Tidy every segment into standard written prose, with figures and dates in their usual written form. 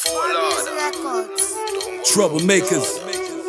Troublemakers.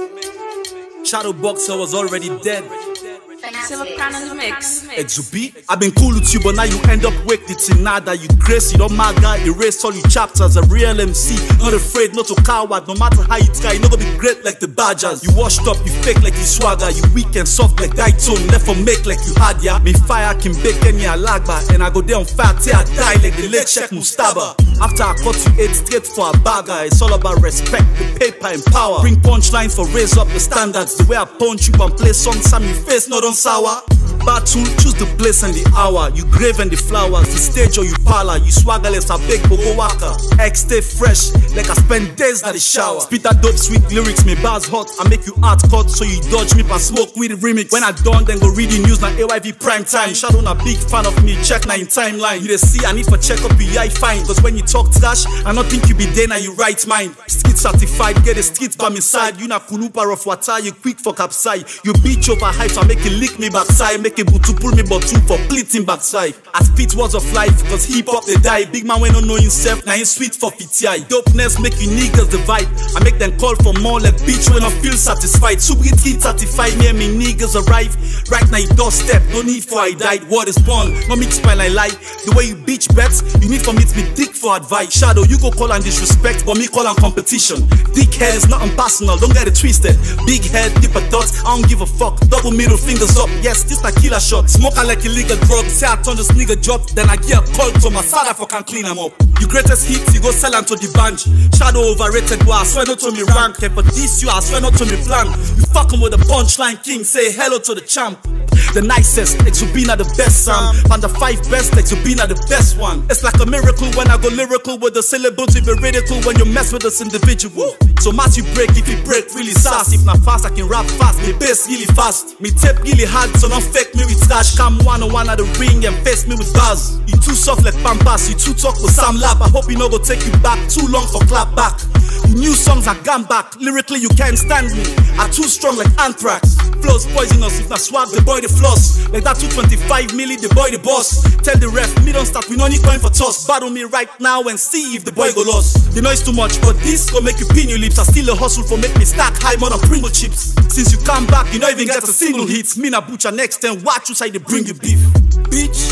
Shadow Boxer was already dead. Silvercrown in the mix. Exubi, I've been cool with you, but now you end up wake the nada. You grace, you don't maga, erase all your chapters. A real MC, not afraid, not to coward. No matter how you try, you not gonna be great like the Badgers. You washed up, you fake like you swagger. You weak and soft like Daitone, left for make like you had ya. Me fire can bake any alagba, and I go there on fire till I die like the late Sheikh Mustaba. After I cut you 8 straight for a bagger, it's all about respect, the paper and power. Bring punchlines for raise up the standards. The way I punch you and play songs on your face, not on sour. Battle, choose the place and the hour. You grave and the flowers, the stage or you parlor. You swaggerless, I beg Bogo Waka. X stay fresh, like I spend days at the shower. Spit that dope sweet lyrics, me bars hot. I make you art cut, so you dodge me and smoke with the remix. When I done, then go read the news, now AYV prime time. Shadow na big fan of me, check na in timeline. You dey see, I need for check up your eye fine. Cause when you talk trash, I don't think you be there, now you right mind. Street certified, get the streets by my side. You na kulupa of water, you quick for capside. You beach over height, so I make you lick me backside. Make a butu pull me but two for pleating backside. I spit words of life, cause hip-hop they die. Big man when don't know himself, now he sweet for PTI. Dopeness make you niggas divide. I make them call for more like bitch when I feel satisfied. Subgit heat certified, me and me niggas arrive. Right now you doorstep, no need for I died. Word is born, no mix spine I lie. The way you bitch bets, you need for me to be dick for advice. Shadow, you go call and disrespect, but me call and competition. Dickhead is nothing personal, don't get it twisted. Big head, deeper thoughts, I don't give a fuck. Double middle fingers up, yes, this a killer shot. Smoke like illegal drugs, say I turn this nigga job, then I get a call to my side if I can clean them up. You greatest hits, you go sell them to the bunch. Shadow overrated, boy, I swear not to me rank. And for this you, I swear not to me plan. You fucking with the punchline king, say hello to the champ. The nicest, Exubina the best Sam. And the 5 best, Exubina the best one. It's like a miracle when I go lyrical with the syllables to be radical when you mess with this individual. So much you break, if you break really sass. If not fast, I can rap fast, me bass really fast. Me tape really hard, so don't fake me with trash. Come 1-on-1 at the ring and face me with bars. You too soft like Pampas, you too talk with Sam Lab. I hope you know go take you back, too long for clap back. New songs are gone back, lyrically you can't stand me. I'm too strong like Anthrax. Flows poisonous, if not swag, the boy the floss. Like that 225 milli, the boy the boss. Tell the ref, me don't start, we no need coin for toss. Battle me right now and see if the boy go lost. The noise too much, but this go make you pin your lips. I still a hustle for make me stack high more than Pringle chips. Since you come back, you don't even get a single hit. Me na butcher next and watch you side they bring you beef. Bitch.